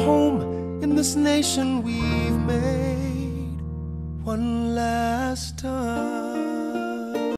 home in this nation we've made. One last